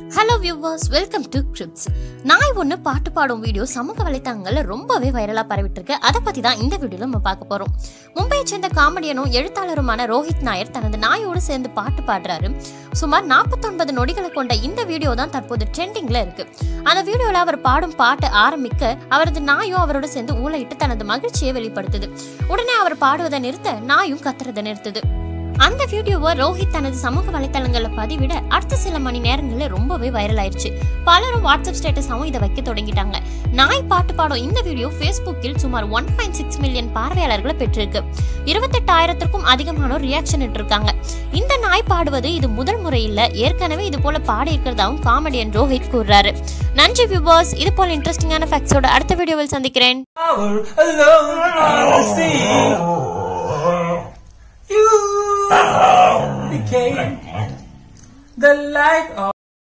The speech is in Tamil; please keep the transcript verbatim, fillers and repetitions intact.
Hello viewers, welcome to Crips. நாய் ஒன்னு பாட்டு பாடும் வீடியோ சமூக வலைத்தளங்கள்ல ரொம்பவே வைரலா பரவிட்டு இருக்கு. அத பத்தி தான் இந்த வீடியோல நம்ம பார்க்க போறோம். மும்பையை சேர்ந்த காமெடியனும் எழுத்தாளருமான ரோஹித் நாயர் தனது நாயோடு சேர்ந்து பாட்டு பாடுறாரு. சுமார் நாற்பத்தி ஒன்பது நொடிகளை கொண்ட இந்த வீடியோ தான் தற்போது ட்ரெண்டிங்ல இருக்கு. அந்த வீடியோல அவர் பாடும் பாட்டு ஆரம்பிக்க அவரது நாயும் அவரோட சேர்ந்து ஊளையிட்டு தனது மகிழ்ச்சியை வெளிப்படுத்துது. உடனே அவர் பாடுவதை நிறுத்த நாயும் கத்துறதை நிறுத்துது. அந்த வீடியோவை ரோஹித் தனது சமூக வலைத்தளங்கள்ல பதிவிட அடுத்த சில மணி நேரங்கள்ல ரொம்பவே வைரல் ஆயிருச்சு. பலரும் வாட்ஸ்அப் ஸ்டேட்டஸாவும் இதை வைக்க தொடங்கிட்டாங்க. நாய் பாட்டு பாடும் இந்த வீடியோ Facebookல் சுமார் ஒன் பாயிண்ட் சிக்ஸ் மில்லியன் பார்வையாளர்களை பெற்றிருக்கு. இருபத்தெட்டாயிரத்திற்கும் அதிகமானோர் ரியாக்ஷன் இட்டிருக்காங்க. இந்த நாய் பாடுவது இது முதல் முறை இல்ல, ஏற்கனவே இது போல பாடி இருக்கிறதாவும் காமெடியன் ரோஹித் கூறுறாரு. நன்றி வியூவர்ஸ், இது போல இன்ட்ரெஸ்டிங்கான ஃபேக்ட்ஸோட அடுத்த வீடியோவில் சந்திக்கிறேன். Became the light of